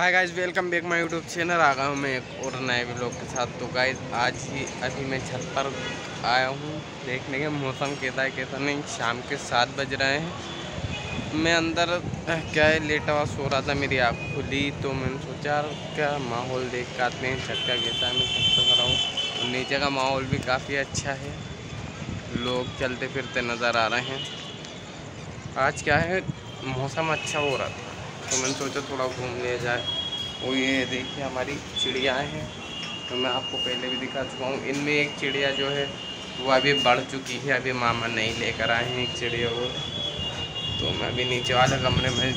Hi guys, welcome back my YouTube channel. आ गया हूँ मैं एक और नए व्लॉग के साथ। तो गाइस आज ही अभी मैं छत पर आया हूँ देखने के मौसम कैसा है कैसा नहीं। शाम के 7 बज रहे हैं। मैं अंदर क्या है लेटा हुआ सो रहा था, मेरी आँख खुली तो मैंने सोचा क्या माहौल देख के आते हैं छत का कैसा है। मैं छत पर खड़ा हूँ और नीचे का माहौल भी काफ़ी अच्छा है, लोग चलते फिरते नज़र आ रहे हैं। आज क्या है मौसम अच्छा हो रहा था तो मैंने सोचा थोड़ा घूम लिया जाए। और ये देखिए हमारी चिड़ियाएँ हैं, तो मैं आपको पहले भी दिखा चुका हूँ। इनमें एक चिड़िया जो है वो अभी बढ़ चुकी है, अभी मामा नहीं लेकर आए हैं एक चिड़िया वो। तो मैं अभी नीचे वाले कमरे में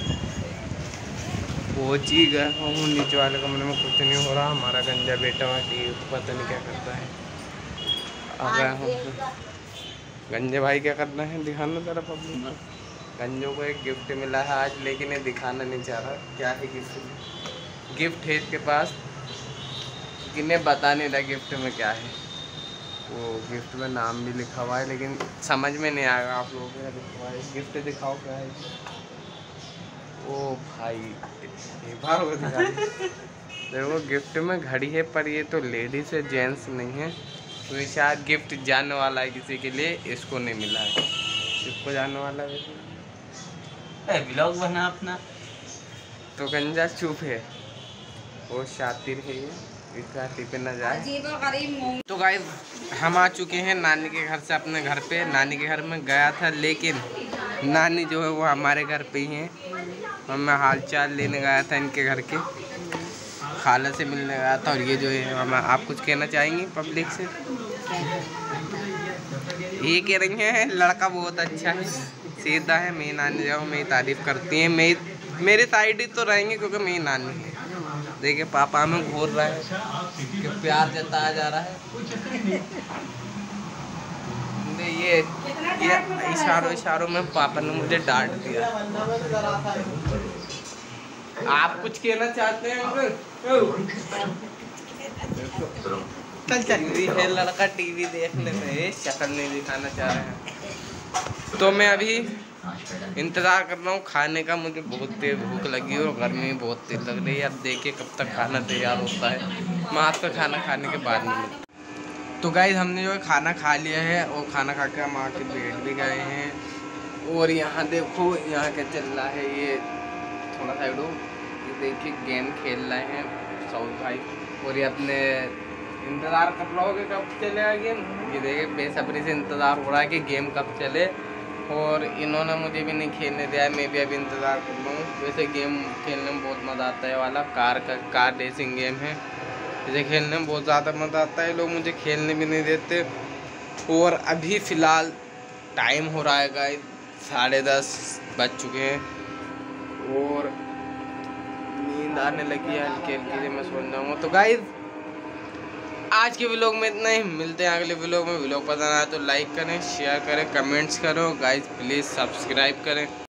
पहुँच ही गया हूँ। नीचे वाले कमरे में कुछ नहीं हो रहा, हमारा गंजा बेटा हुआ टी पता नहीं क्या करता है। आ गया हूँ गंजे भाई, क्या करना है दिखाना ज़रा पब्लिक। गंजों को एक गिफ्ट मिला है आज, लेकिन ये दिखाना नहीं चाह रहा क्या है गिफ्ट। गिफ्ट है इसके पास, किन्हें बता नहीं रहा गिफ्ट में क्या है। वो गिफ्ट में नाम भी लिखा हुआ है लेकिन समझ में नहीं आएगा आप लोगों को क्या लिखा हुआ है। गिफ्ट दिखाओ क्या है। ओ भाई बार हो दिखा देखो, गिफ्ट में घड़ी है पर ये तो लेडीज है, जेंट्स नहीं है। तो ये शायद गिफ्ट जाने वाला है किसी के लिए, इसको नहीं मिला है, इसको जाने वाला है। व्लॉग बना अपना। तो गंजा चुप है, वो शातिर है, ये इस शादी पे न जाए। तो गाइस हम आ चुके हैं नानी के घर से अपने घर पे। नानी के घर में गया था लेकिन नानी जो है वो हमारे घर पे ही है। और मैं हाल चाल लेने गया था इनके घर के, खाला से मिलने गया था। और ये जो है हम, आप कुछ कहना चाहेंगे पब्लिक से? ये कह रही हैं लड़का बहुत अच्छा है, सीधा है। मेरी नानी जो मेरी तारीफ करती हैं, मेरे साइड ही तो रहेंगे क्योंकि मेरी नानी है। देखिए पापा में घूर रहा है कि प्यार जताया जा रहा है। ये इशारों में पापा ने मुझे डांट दिया। आप कुछ कहना चाहते हैं अंकल? टीवी है, लड़का टीवी देखने में शक्ल नहीं दिखाना चाह रहे हैं। तो मैं अभी इंतज़ार कर रहा हूँ खाने का। मुझे बहुत तेज़ भूख लगी है और गर्मी बहुत तेज़ लग रही है। अब देखिए कब तक खाना तैयार होता है। मैं आपका खाना खाने के बाद में तो गाइस हमने जो है खाना खा लिया है और खाना खा के हम आके बैठ भी गए हैं। और यहाँ देखो यहाँ क्या चल रहा है, ये थोड़ा साइड हो, ये देखिए गेम खेल रहे हैं साउथ भाई। और ये अपने इंतज़ार कर रहा होगा कब चलेगा गेम। ये देखिए बेसब्री से इंतज़ार हो रहा है कि गेम कब चले। और इन्होंने मुझे भी नहीं खेलने दिया है, मैं भी अभी इंतज़ार कर रहा हूँ। वैसे गेम खेलने में बहुत मज़ा आता है, वाला कार रेसिंग गेम है, इसे खेलने में बहुत ज़्यादा मज़ा आता है। लोग मुझे खेलने भी नहीं देते। और अभी फ़िलहाल टाइम हो रहा है गाइस 10:30 बज चुके हैं और नींद आने लगी है हल्की हल्की से, मैं सो जाऊँगा। तो गाइस आज के व्लॉग में इतना ही, मिलते हैं अगले व्लॉग में। व्लॉग पसंद आया तो लाइक करें, शेयर करें, कमेंट्स करो गाइस, प्लीज़ सब्सक्राइब करें।